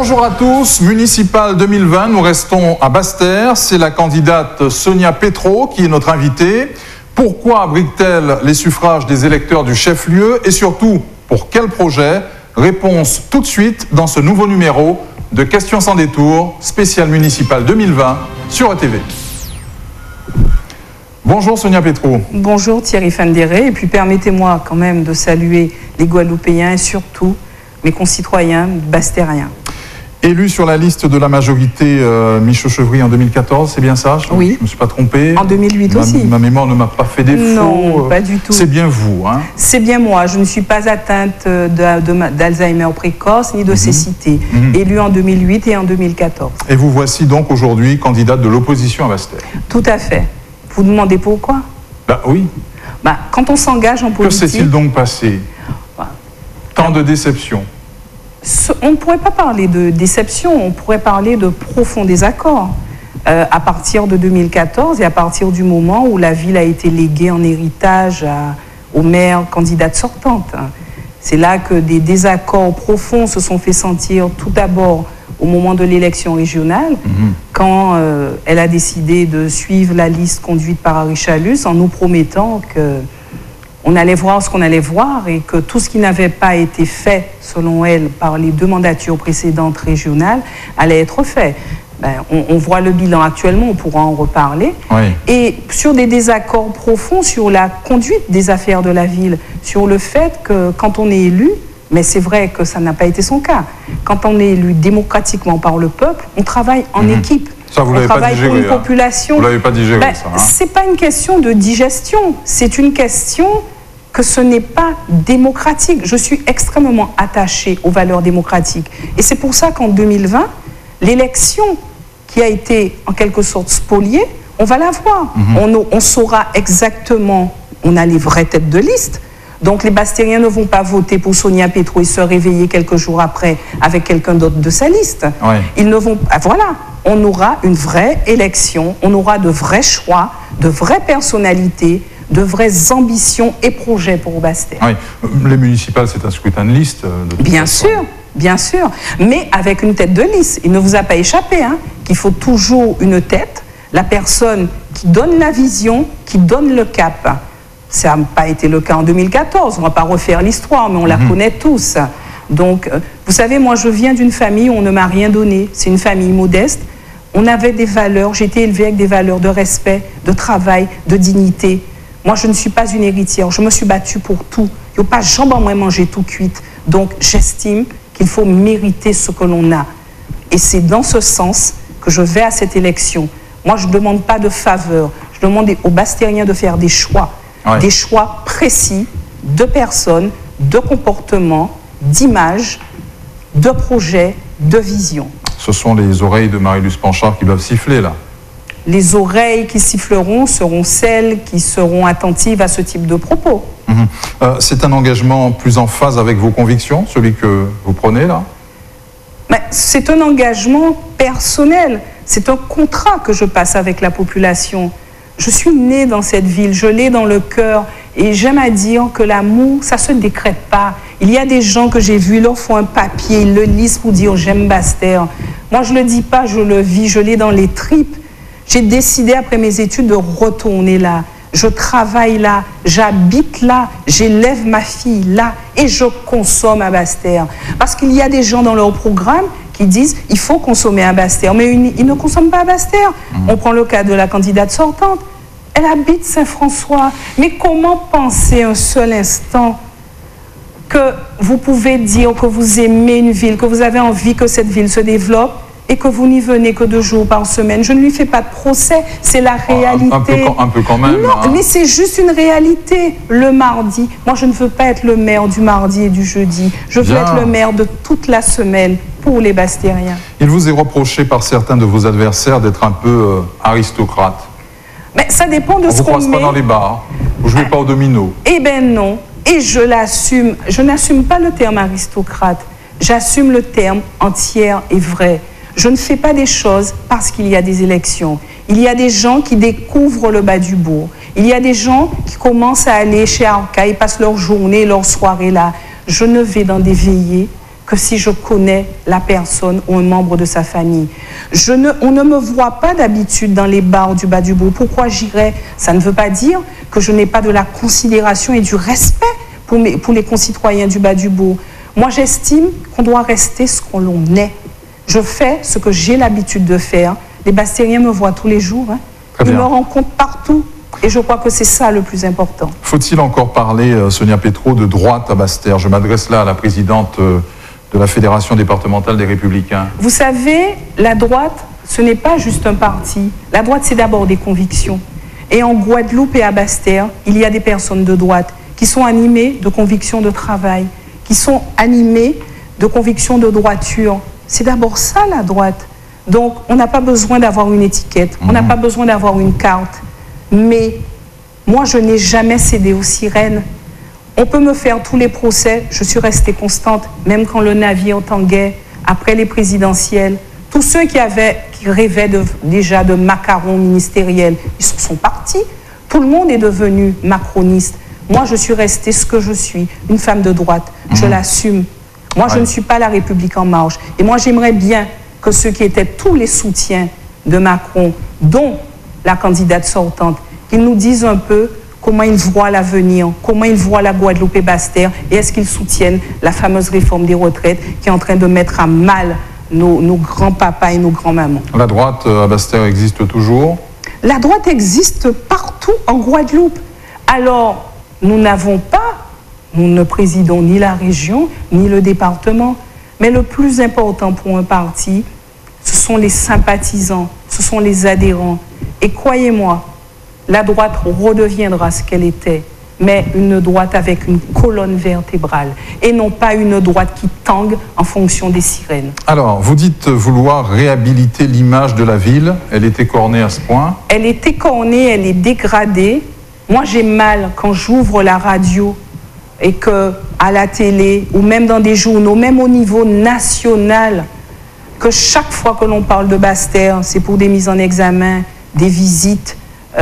Bonjour à tous, municipal 2020, nous restons à Basse-Terre. C'est la candidate Sonia Petro qui est notre invitée. Pourquoi abrite-t-elle les suffrages des électeurs du chef-lieu et surtout, pour quel projet? Réponse tout de suite dans ce nouveau numéro de Questions sans détour, spécial municipal 2020 sur ETV. Bonjour Sonia Petro. Bonjour Thierry Fandéré, et puis permettez-moi quand même de saluer les Guadeloupéens et surtout mes concitoyens basse-terriens. Élu sur la liste de la majorité Michaud-Chevry en 2014, c'est bien ça? Oui. Je ne me suis pas trompé. En 2008 aussi. Ma mémoire ne m'a pas fait défaut. Non, pas du tout. C'est bien vous, hein? C'est bien moi. Je ne suis pas atteinte d'Alzheimer précoce ni de cécité. Élue en 2008 et en 2014. Et vous voici donc aujourd'hui candidate de l'opposition à Basse-Terre. Tout à fait. Vous demandez pourquoi? Bah oui. Bah, quand on s'engage en politique... Que s'est-il donc passé? Tant de déceptions. On ne pourrait pas parler de déception, on pourrait parler de profonds désaccords. À partir de 2014 et à partir du moment où la ville a été léguée en héritage aux maires candidates sortantes. C'est là que des désaccords profonds se sont fait sentir tout d'abord au moment de l'élection régionale, quand elle a décidé de suivre la liste conduite par Harry Chalus en nous promettant que on allait voir ce qu'on allait voir et que tout ce qui n'avait pas été fait, selon elle, par les deux mandatures précédentes régionales, allait être fait. Ben, on voit le bilan actuellement, on pourra en reparler. Oui. Et sur des désaccords profonds sur la conduite des affaires de la ville, sur le fait que quand on est élu, mais c'est vrai que ça n'a pas été son cas, quand on est élu démocratiquement par le peuple, on travaille en équipe. Ça, vous on l'avez pas travaille digéré, pour une hein. population. Vous l'avez pas digéré, Ben, ça. Hein. C'est pas une question de digestion, c'est une question que ce n'est pas démocratique. Je suis extrêmement attachée aux valeurs démocratiques. Et c'est pour ça qu'en 2020, l'élection qui a été en quelque sorte spoliée, on va la voir. On saura exactement, on a les vraies têtes de liste. Donc les Basse-Terriens ne vont pas voter pour Sonia Petro et se réveiller quelques jours après avec quelqu'un d'autre de sa liste. Ouais. Ils ne vont pas. Voilà, on aura une vraie élection, on aura de vrais choix, de vraies personnalités, de vraies ambitions et projets pour Basse-Terre. Oui. Les municipales, c'est un scrutin de liste. Bien sûr, bien sûr. Mais avec une tête de liste. Il ne vous a pas échappé qu'il faut toujours une tête, la personne qui donne la vision, qui donne le cap. Ça n'a pas été le cas en 2014. On ne va pas refaire l'histoire, mais on la connaît tous. Donc, vous savez, moi, je viens d'une famille où on ne m'a rien donné. C'est une famille modeste. On avait des valeurs. J'ai été élevée avec des valeurs de respect, de travail, de dignité. Moi, je ne suis pas une héritière. Je me suis battue pour tout. Il n'y a pas jambe en moins manger tout cuite. Donc, j'estime qu'il faut mériter ce que l'on a. Et c'est dans ce sens que je vais à cette élection. Moi, je ne demande pas de faveur. Je demande aux Basse-Terriens de faire des choix. Ouais. Des choix précis de personnes, de comportements, d'images, de projets, de visions. Ce sont les oreilles de Marie-Luce Panchard qui doivent siffler, là. Les oreilles qui siffleront seront celles qui seront attentives à ce type de propos. C'est un engagement plus en phase avec vos convictions, celui que vous prenez, là? C'est un engagement personnel. C'est un contrat que je passe avec la population. Je suis née dans cette ville, je l'ai dans le cœur et j'aime à dire que l'amour, ça ne se décrète pas. Il y a des gens que j'ai vus, ils leur font un papier, ils le lisent pour dire j'aime Basse-Terre. Moi, je ne le dis pas, je le vis, je l'ai dans les tripes. J'ai décidé après mes études de retourner là. Je travaille là, j'habite là, j'élève ma fille là et je consomme à Basse-Terre. Parce qu'il y a des gens dans leur programme qui disent il faut consommer à Basse-Terre, mais ils ne consomment pas à Basse-Terre. On prend le cas de la candidate sortante. Elle habite Saint-François. Mais comment penser un seul instant que vous pouvez dire que vous aimez une ville, que vous avez envie que cette ville se développe et que vous n'y venez que 2 jours par semaine? Je ne lui fais pas de procès, c'est la réalité. Un peu quand même. Non, mais c'est juste une réalité. Le mardi, moi je ne veux pas être le maire du mardi et du jeudi. Je veux être le maire de toute la semaine pour les Basse-Terriens. Il vous est reproché par certains de vos adversaires d'être un peu aristocrate. Mais ça dépend de ce qu'on met. Vous ne croisez pas dans les bars, vous ne jouez pas au domino. Eh bien non, et je l'assume. Je n'assume pas le terme aristocrate, j'assume le terme entière et vrai. Je ne fais pas des choses parce qu'il y a des élections. Il y a des gens qui découvrent le bas du bourg. Il y a des gens qui commencent à aller chez Arca, ils passent leur journée, leur soirée là. Je ne vais dans des veillées que si je connais la personne ou un membre de sa famille. On ne me voit pas d'habitude dans les bars du Bas-du-Bourg. Pourquoi j'irais? Ça ne veut pas dire que je n'ai pas de la considération et du respect pour les concitoyens du Bas-du-Bourg. Moi, j'estime qu'on doit rester ce qu'on est. Je fais ce que j'ai l'habitude de faire. Les Bastériens me voient tous les jours. Hein. Ils me rencontrent partout. Et je crois que c'est ça le plus important. Faut-il encore parler, Sonia Petro, de droite à Basse-Terre? Je m'adresse là à la présidente de la Fédération départementale des Républicains. Vous savez, la droite, ce n'est pas juste un parti. La droite, c'est d'abord des convictions. Et en Guadeloupe et à Basse-Terre, il y a des personnes de droite qui sont animées de convictions de travail, qui sont animées de convictions de droiture. C'est d'abord ça, la droite. Donc, on n'a pas besoin d'avoir une étiquette, on n'a pas besoin d'avoir une carte. Mais moi, je n'ai jamais cédé aux sirènes. On peut me faire tous les procès, je suis restée constante, même quand le navire tanguait, après les présidentielles. Tous ceux qui rêvaient déjà de macarons ministériels, ils sont partis. Tout le monde est devenu macroniste. Moi, je suis restée ce que je suis, une femme de droite. Je l'assume. Moi, je ne suis pas la République en marche. Et moi, j'aimerais bien que ceux qui étaient tous les soutiens de Macron, dont la candidate sortante, qu'ils nous disent un peu comment ils voient l'avenir, comment ils voient la Guadeloupe et Basse-Terre, et est-ce qu'ils soutiennent la fameuse réforme des retraites qui est en train de mettre à mal nos grands-papas et nos grands-mamans. La droite à Basse-Terre existe toujours? La droite existe partout en Guadeloupe. Alors, nous n'avons pas, nous ne présidons ni la région, ni le département, mais le plus important pour un parti, ce sont les sympathisants, ce sont les adhérents. Et croyez-moi, la droite redeviendra ce qu'elle était, mais une droite avec une colonne vertébrale, et non pas une droite qui tangue en fonction des sirènes. Alors, vous dites vouloir réhabiliter l'image de la ville. Elle est écornée à ce point? Elle est écornée, elle est dégradée. Moi, j'ai mal quand j'ouvre la radio et que, à la télé, ou même dans des journaux, même au niveau national, que chaque fois que l'on parle de Basse-Terre, c'est pour des mises en examen, des visites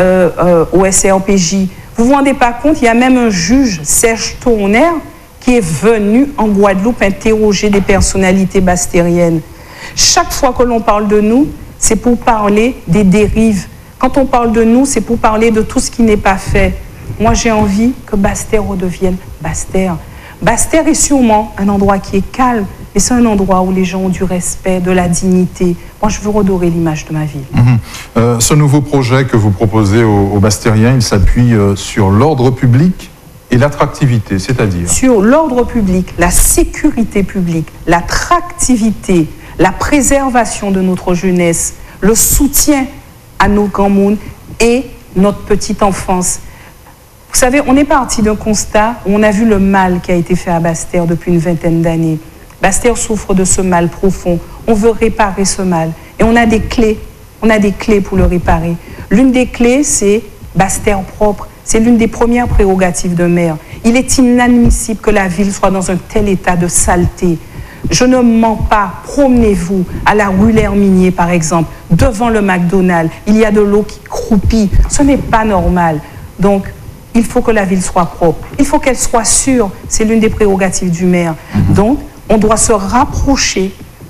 au SRPJ. Vous vous rendez pas compte, il y a même un juge, Serge Tourner, qui est venu en Guadeloupe interroger des personnalités bastériennes. Chaque fois que l'on parle de nous, c'est pour parler des dérives. Quand on parle de nous, c'est pour parler de tout ce qui n'est pas fait. Moi, j'ai envie que Basse-Terre redevienne Basse-Terre. Basse-Terre est sûrement un endroit qui est calme, mais c'est un endroit où les gens ont du respect, de la dignité. Moi, je veux redorer l'image de ma ville. Ce nouveau projet que vous proposez aux Bastériens, il s'appuie sur l'ordre public et l'attractivité, c'est-à-dire? Sur l'ordre public, la sécurité publique, l'attractivité, la préservation de notre jeunesse, le soutien à nos grands mondes et notre petite enfance. Vous savez, on est parti d'un constat où on a vu le mal qui a été fait à Basse-Terre depuis une vingtaine d'années. Basse-Terre souffre de ce mal profond. On veut réparer ce mal. Et on a des clés. On a des clés pour le réparer. L'une des clés, c'est Basse-Terre propre. C'est l'une des premières prérogatives d'un maire. Il est inadmissible que la ville soit dans un tel état de saleté. Je ne mens pas. Promenez-vous à la rue L'Herminier, par exemple, devant le McDonald's. Il y a de l'eau qui croupit. Ce n'est pas normal. Donc, il faut que la ville soit propre. Il faut qu'elle soit sûre. C'est l'une des prérogatives du maire. Donc, on doit se rapprocher.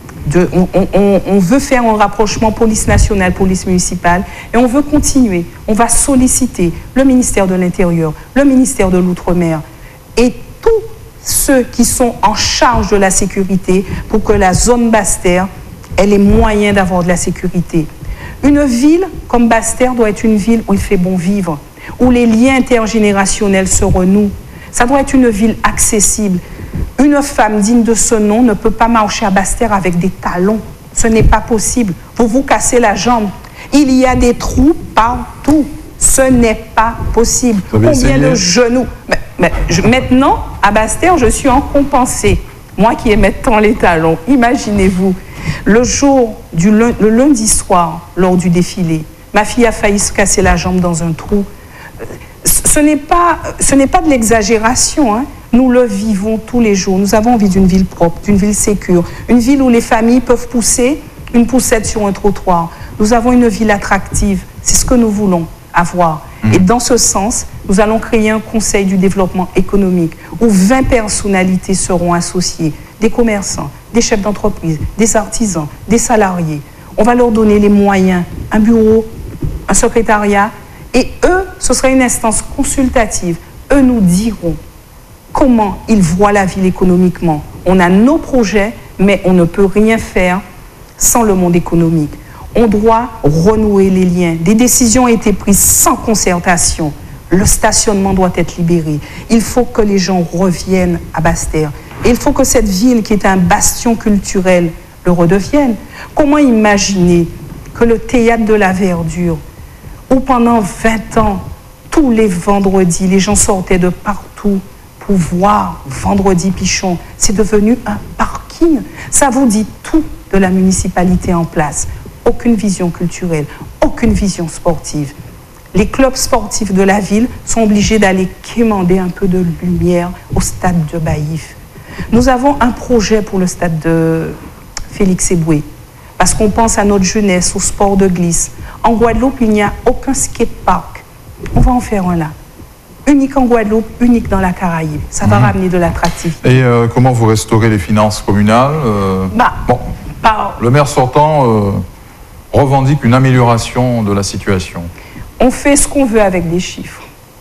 On veut faire un rapprochement police nationale, police municipale, et on veut continuer. On va solliciter le ministère de l'Intérieur, le ministère de l'Outre-mer et tous ceux qui sont en charge de la sécurité pour que la zone Basse-Terre ait les moyens d'avoir de la sécurité. Une ville comme Basse-Terre doit être une ville où il fait bon vivre, où les liens intergénérationnels se renouent. Ça doit être une ville accessible. Une femme digne de ce nom ne peut pas marcher à Basse-Terre avec des talons. Ce n'est pas possible. Vous vous cassez la jambe. Il y a des trous partout. Ce n'est pas possible. Combien de genoux? Maintenant, à Basse-Terre, je suis en compensé. Moi qui aimais tant les talons. Imaginez-vous, le lundi soir, lors du défilé, ma fille a failli se casser la jambe dans un trou. Ce n'est pas de l'exagération, hein. Nous le vivons tous les jours. Nous avons envie d'une ville propre, d'une ville sécure, une ville où les familles peuvent pousser une poussette sur un trottoir. Nous avons une ville attractive. C'est ce que nous voulons avoir. Et dans ce sens, nous allons créer un conseil du développement économique où 20 personnalités seront associées. des commerçants, des chefs d'entreprise, des artisans, des salariés. On va leur donner les moyens, un bureau, un secrétariat, et eux, ce sera une instance consultative. Eux nous diront comment ils voient la ville économiquement. On a nos projets, mais on ne peut rien faire sans le monde économique. On doit renouer les liens. Des décisions ont été prises sans concertation. Le stationnement doit être libéré. Il faut que les gens reviennent à Basse-Terre. Et il faut que cette ville, qui est un bastion culturel, le redevienne. Comment imaginer que le théâtre de la Verdure, où pendant 20 ans, tous les vendredis, les gens sortaient de partout pour voir Vendredi Pichon, c'est devenu un parking. Ça vous dit tout de la municipalité en place. Aucune vision culturelle, aucune vision sportive. Les clubs sportifs de la ville sont obligés d'aller quémander un peu de lumière au stade de Baïf. Nous avons un projet pour le stade de Félix Eboué, parce qu'on pense à notre jeunesse, au sport de glisse. En Guadeloupe, il n'y a aucun skatepark. On va en faire un là. Unique en Guadeloupe, unique dans la Caraïbe. Ça va ramener de l'attractivité. Et comment vous restaurez les finances communales le maire sortant revendique une amélioration de la situation. On fait ce qu'on veut avec des chiffres.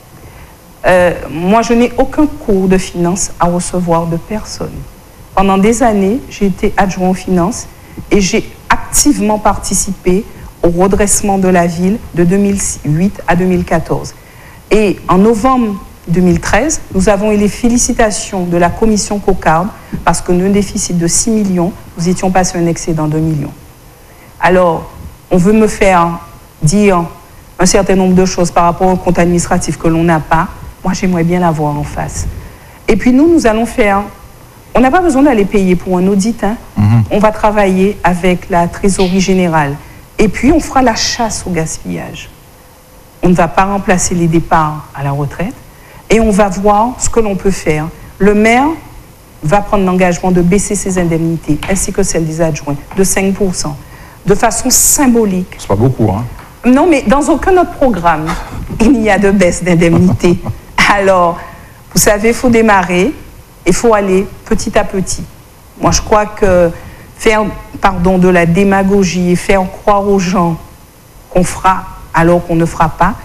Moi, je n'ai aucun cours de finance à recevoir de personne. Pendant des années, j'ai été adjoint aux finances et j'ai activement participé au redressement de la ville de 2008 à 2014. Et en novembre 2013, nous avons eu les félicitations de la commission Cocarde parce que nous, un déficit de 6 millions, nous étions passés un excédent de 2 millions. Alors, on veut me faire dire un certain nombre de choses par rapport au compte administratif que l'on n'a pas. Moi, j'aimerais bien l'avoir en face. Et puis nous allons faire... On n'a pas besoin d'aller payer pour un audit. Hein. On va travailler avec la trésorerie générale. Et puis, on fera la chasse au gaspillage. On ne va pas remplacer les départs à la retraite. Et on va voir ce que l'on peut faire. Le maire va prendre l'engagement de baisser ses indemnités, ainsi que celles des adjoints, de 5%. De façon symbolique. C'est pas beaucoup, hein? Non, mais dans aucun autre programme, il n'y a de baisse d'indemnité. Alors, vous savez, il faut démarrer, il faut aller petit à petit. Moi, je crois que faire, de la démagogie et faire croire aux gens qu'on fera alors qu'on ne fera pas,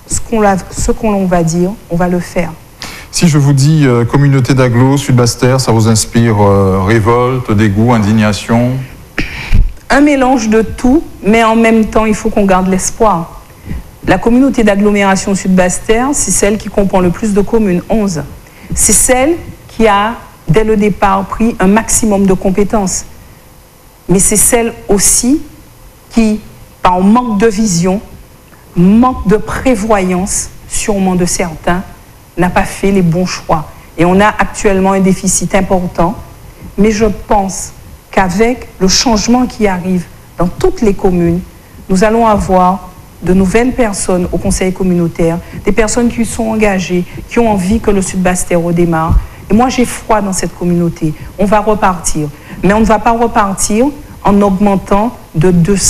ce qu'on va dire, on va le faire. Si je vous dis communauté d'agglo, Sud-Basse-Terre, ça vous inspire révolte, dégoût, indignation? Un mélange de tout, mais en même temps, il faut qu'on garde l'espoir. La communauté d'agglomération Sud-Basse-Terre, c'est celle qui comprend le plus de communes, 11. C'est celle qui a, dès le départ, pris un maximum de compétences. Mais c'est celle aussi qui, par manque de vision, manque de prévoyance, sûrement de certains, n'a pas fait les bons choix. Et on a actuellement un déficit important, mais je pense qu'avec le changement qui arrive dans toutes les communes, nous allons avoir de nouvelles personnes au conseil communautaire, des personnes qui sont engagées, qui ont envie que le Sud-Basse-Terre redémarre. Et moi, j'ai foi dans cette communauté. On va repartir. Mais on ne va pas repartir en augmentant de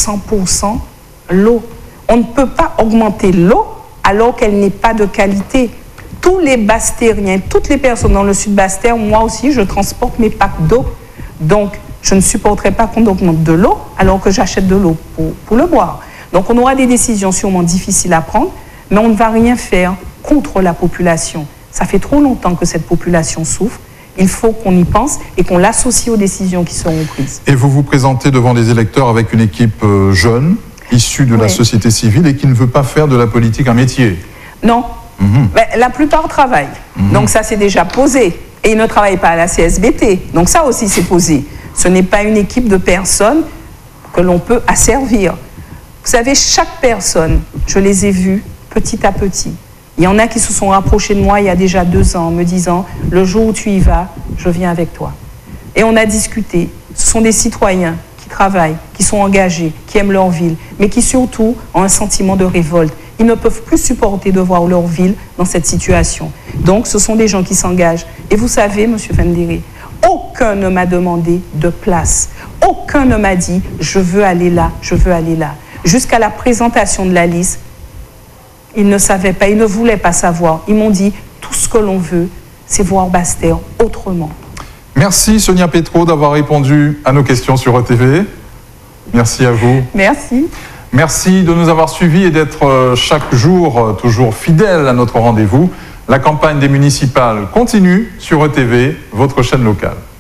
200% l'eau. On ne peut pas augmenter l'eau alors qu'elle n'est pas de qualité. Tous les Basse-Terriens, toutes les personnes dans le Sud-Basse-Terre, moi aussi, je transporte mes packs d'eau. Donc, je ne supporterai pas qu'on augmente de l'eau alors que j'achète de l'eau pour le boire. Donc on aura des décisions sûrement difficiles à prendre, mais on ne va rien faire contre la population. Ça fait trop longtemps que cette population souffre. Il faut qu'on y pense et qu'on l'associe aux décisions qui seront prises. Et vous vous présentez devant des électeurs avec une équipe jeune, issue de la société civile et qui ne veut pas faire de la politique un métier. Non. Ben, la plupart travaillent. Donc ça c'est déjà posé. Et ils ne travaillent pas à la CSBT. Donc ça aussi c'est posé. Ce n'est pas une équipe de personnes que l'on peut asservir. Vous savez, chaque personne, je les ai vues petit à petit. Il y en a qui se sont rapprochés de moi il y a déjà 2 ans en me disant « Le jour où tu y vas, je viens avec toi ». Et on a discuté. Ce sont des citoyens qui travaillent, qui sont engagés, qui aiment leur ville, mais qui surtout ont un sentiment de révolte. Ils ne peuvent plus supporter de voir leur ville dans cette situation. Donc, ce sont des gens qui s'engagent. Et vous savez, M. Fendéré, aucun ne m'a demandé de place. Aucun ne m'a dit « Je veux aller là, je veux aller là ». Jusqu'à la présentation de la liste, ils ne savaient pas, ils ne voulaient pas savoir. Ils m'ont dit, tout ce que l'on veut, c'est voir Basse-Terre autrement. Merci Sonia Petro d'avoir répondu à nos questions sur ETV. Merci à vous. Merci. Merci de nous avoir suivis et d'être chaque jour toujours fidèles à notre rendez-vous. La campagne des municipales continue sur ETV, votre chaîne locale.